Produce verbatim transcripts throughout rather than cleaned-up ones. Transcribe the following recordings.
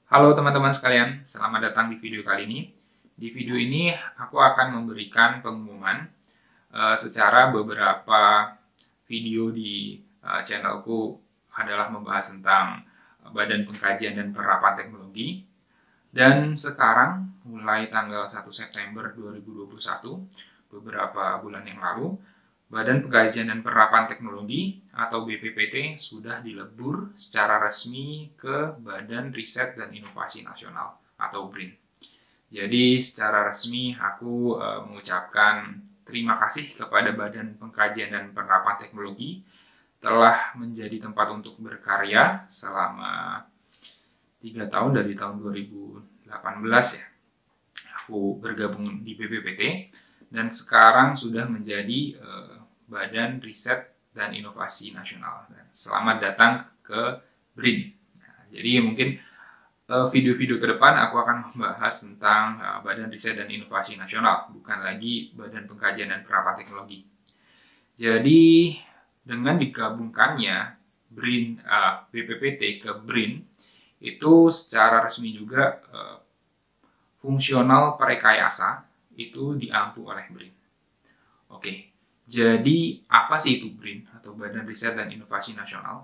Halo teman-teman sekalian, selamat datang di video kali ini. Di video ini aku akan memberikan pengumuman uh, secara beberapa video di uh, channelku adalah membahas tentang Badan Pengkajian dan Penerapan Teknologi. Dan sekarang, mulai tanggal satu September dua ribu dua puluh satu, beberapa bulan yang lalu, Badan Pengkajian dan Penerapan Teknologi atau B P P T sudah dilebur secara resmi ke Badan Riset dan Inovasi Nasional atau B R I N. Jadi secara resmi aku uh, mengucapkan terima kasih kepada Badan Pengkajian dan Penerapan Teknologi telah menjadi tempat untuk berkarya selama tiga tahun dari tahun dua ribu delapan belas ya. Aku bergabung di B P P T dan sekarang sudah menjadi uh, Badan Riset dan Inovasi Nasional. Selamat datang ke B R I N. Nah, jadi mungkin video-video uh, ke depan aku akan membahas tentang uh, Badan Riset dan Inovasi Nasional, bukan lagi Badan Pengkajian dan Penerapan Teknologi. Jadi dengan digabungkannya B R I N, uh, B P P T ke B R I N, itu secara resmi juga uh, fungsional perekayasa itu diampu oleh B R I N. Oke. Jadi, apa sih itu B R I N atau Badan Riset dan Inovasi Nasional?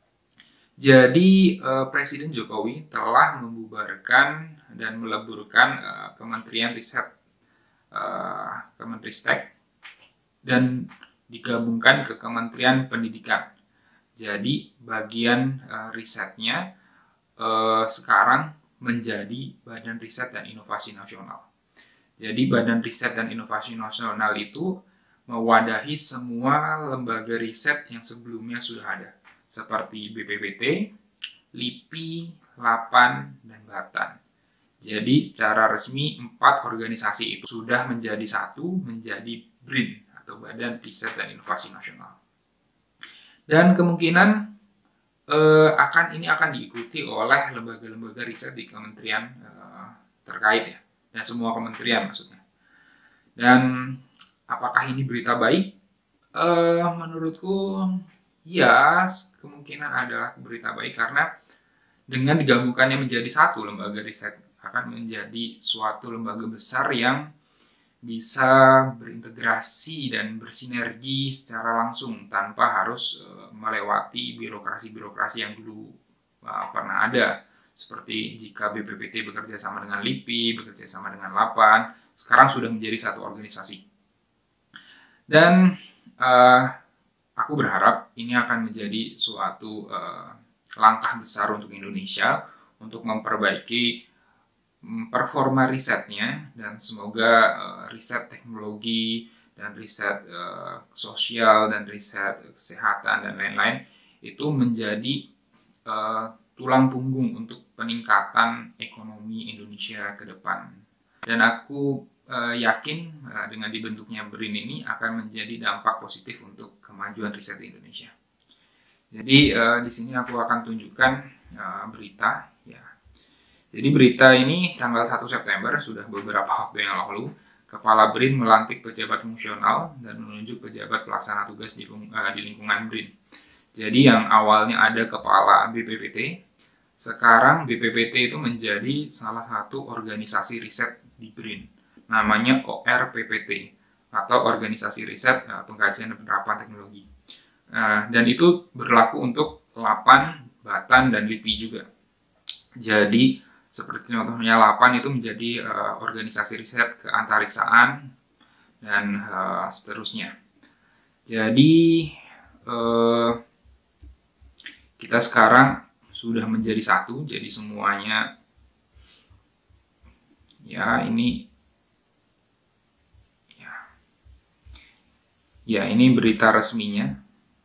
Jadi, eh, Presiden Jokowi telah membubarkan dan meleburkan eh, Kementerian Riset, eh, Kemenristek, dan digabungkan ke Kementerian Pendidikan. Jadi, bagian eh, risetnya eh, sekarang menjadi Badan Riset dan Inovasi Nasional. Jadi, Badan Riset dan Inovasi Nasional itu mewadahi semua lembaga riset yang sebelumnya sudah ada, seperti B P P T, LIPI, LAPAN, dan BATAN. Jadi secara resmi empat organisasi itu sudah menjadi satu, menjadi B R I N atau Badan Riset dan Inovasi Nasional. Dan kemungkinan eh, akan ini akan diikuti oleh lembaga-lembaga riset di kementerian eh, terkait ya, dan semua kementerian maksudnya. Dan apakah ini berita baik? Uh, menurutku, ya, kemungkinan adalah berita baik karena dengan digabungkannya menjadi satu lembaga riset akan menjadi suatu lembaga besar yang bisa berintegrasi dan bersinergi secara langsung tanpa harus uh, melewati birokrasi-birokrasi yang dulu uh, pernah ada. Seperti jika B P P T bekerja sama dengan LIPI, bekerja sama dengan LAPAN, sekarang sudah menjadi satu organisasi. Dan uh, aku berharap ini akan menjadi suatu uh, langkah besar untuk Indonesia untuk memperbaiki um, performa risetnya, dan semoga uh, riset teknologi dan riset uh, sosial dan riset kesehatan dan lain-lain itu menjadi uh, tulang punggung untuk peningkatan ekonomi Indonesia ke depan. Dan aku Uh, yakin uh, dengan dibentuknya B R I N ini akan menjadi dampak positif untuk kemajuan riset di Indonesia. Jadi uh, di sini aku akan tunjukkan uh, berita. Ya. Jadi berita ini tanggal satu September, sudah beberapa waktu yang lalu, Kepala B R I N melantik pejabat fungsional dan menunjuk pejabat pelaksana tugas di, uh, di lingkungan B R I N. Jadi yang awalnya ada Kepala B P P T, sekarang B P P T itu menjadi salah satu organisasi riset di B R I N. Namanya O R P P T atau Organisasi Riset Pengkajian dan Penerapan Teknologi. Nah, dan itu berlaku untuk LAPAN, BATAN, dan LIPI juga. Jadi seperti contohnya LAPAN itu menjadi uh, organisasi riset keantariksaan dan uh, seterusnya. Jadi uh, kita sekarang sudah menjadi satu, jadi semuanya ya ini Ya, ini berita resminya.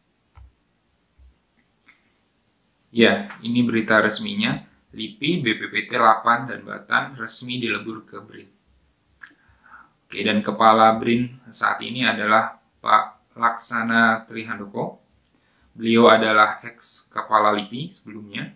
Ya, ini berita resminya. LIPI, B P P T, LAPAN, dan BATAN resmi dilebur ke B R I N. Oke, dan Kepala B R I N saat ini adalah Pak Laksana Trihandoko. Beliau adalah ex-Kepala LIPI sebelumnya.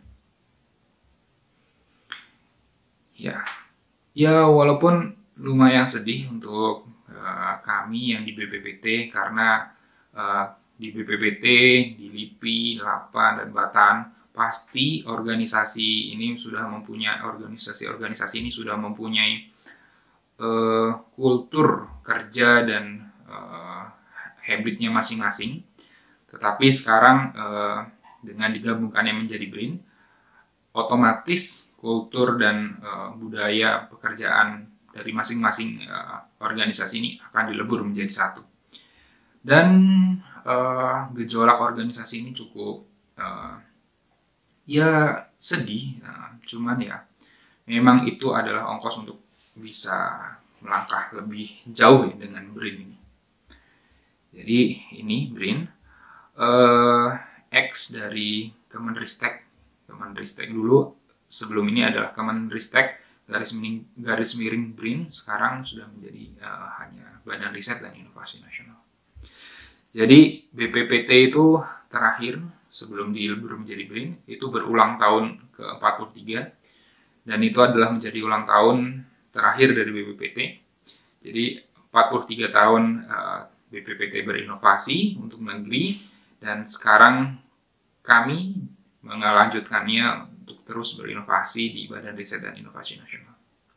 Ya, ya walaupun lumayan sedih untuk kami yang di B P P T karena uh, di B P P T, di LIPI, LAPAN, dan BATAN pasti organisasi ini sudah mempunyai organisasi-organisasi ini sudah mempunyai uh, kultur kerja dan uh, habitnya masing-masing. Tetapi sekarang uh, dengan digabungkannya menjadi BRIN, otomatis kultur dan uh, budaya pekerjaan dari masing-masing uh, organisasi ini akan dilebur menjadi satu. Dan uh, gejolak organisasi ini cukup uh, ya sedih, uh, cuman ya memang itu adalah ongkos untuk bisa melangkah lebih jauh ya dengan BRIN ini. Jadi ini BRIN, uh, X dari Kemenristek. Kemenristek dulu, sebelum ini adalah Kemenristek garis miring, garis miring BRIN, sekarang sudah menjadi uh, hanya Badan Riset dan Inovasi Nasional. Jadi B P P T itu terakhir sebelum dilebur menjadi BRIN itu berulang tahun ke empat puluh tiga, dan itu adalah menjadi ulang tahun terakhir dari B P P T. Jadi empat puluh tiga tahun uh, B P P T berinovasi untuk negeri, dan sekarang kami melanjutkannya untuk terus berinovasi di Badan Riset dan Inovasi Nasional.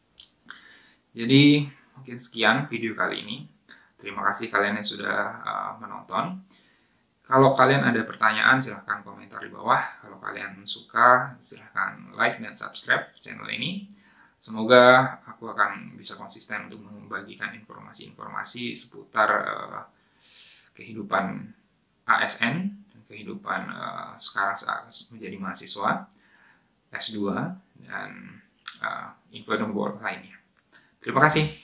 Jadi mungkin sekian video kali ini. Terima kasih kalian yang sudah uh, menonton. Kalau kalian ada pertanyaan, silahkan komentar di bawah. Kalau kalian suka, silahkan like dan subscribe channel ini. Semoga aku akan bisa konsisten untuk membagikan informasi-informasi seputar uh, kehidupan A S N, kehidupan uh, sekarang saat menjadi mahasiswa S dua, dan uh, info-info lainnya. Terima kasih.